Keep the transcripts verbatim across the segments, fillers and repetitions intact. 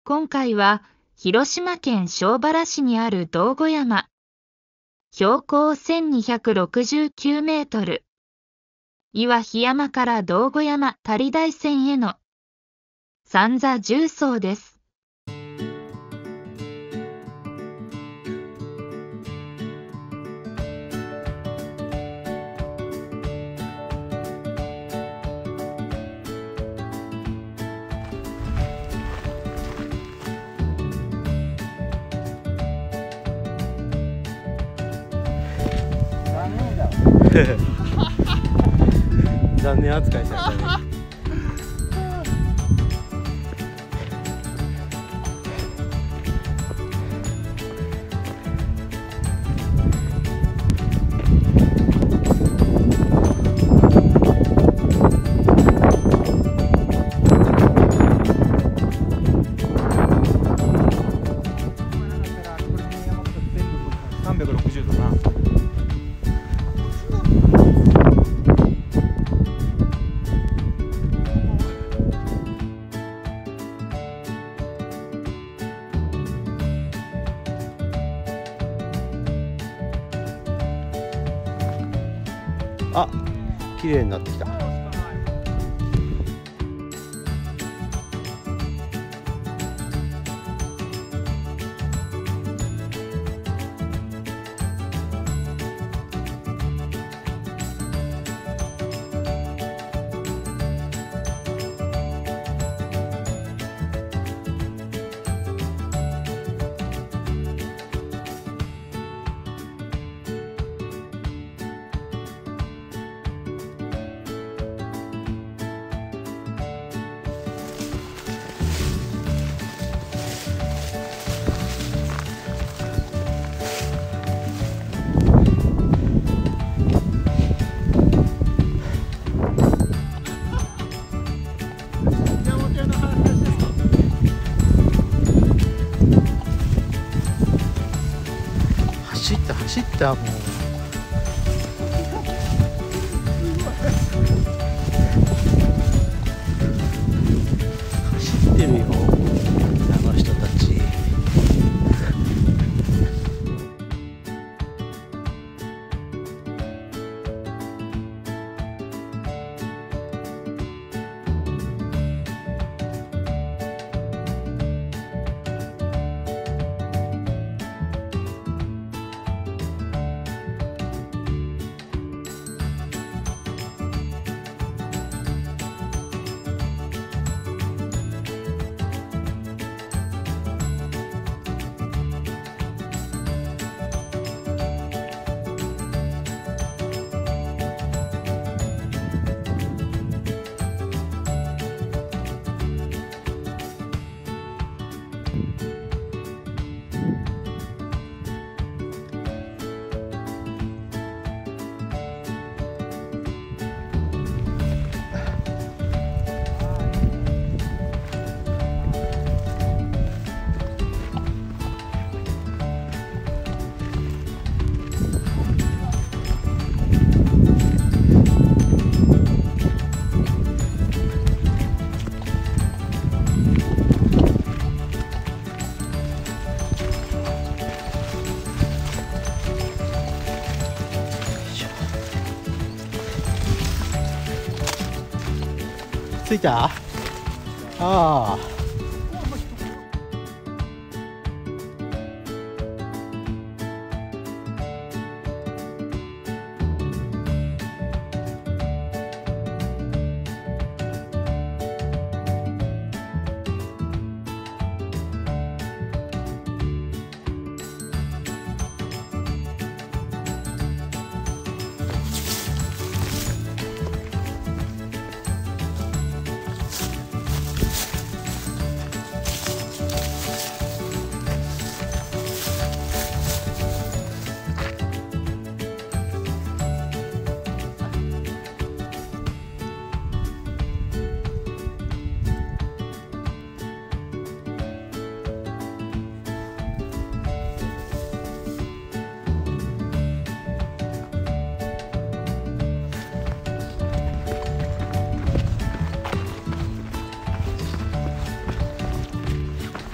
今回は広島県庄原市にある道後山。標高せんにひゃくろくじゅうきゅうメートル。岩檜山から道後山足台線への三座縦走です。 残念扱いされたね。さんびゃくろくじゅうどな。あ、綺麗になってきた。走った走ったもう。走ってるよあの人たち。着いた？ああ。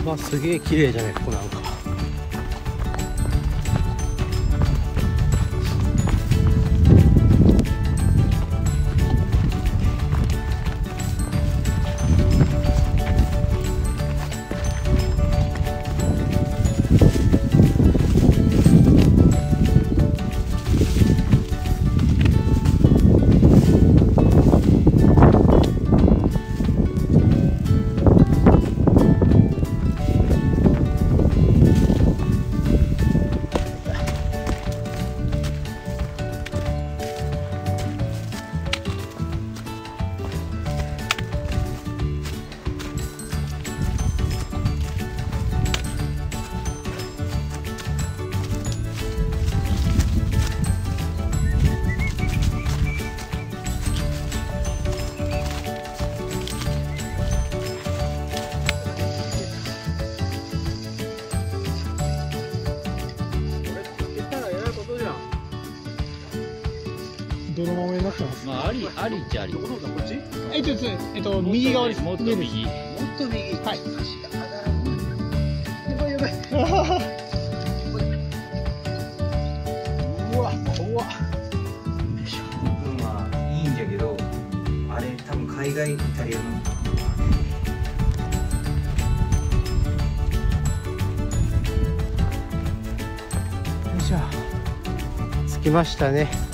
まあすげえ綺麗じゃないここなんか。 泥まみになってます。 まあ、あり、ありっちゃあり。 どこの方だ、こっち？えっと、えっと、右側です。 もっと右。もっと右。はい。やばいやばい。うわ、怖っ。 分はいいんだけど、あれ多分海外イタリアの。 よいしょ。着きましたね。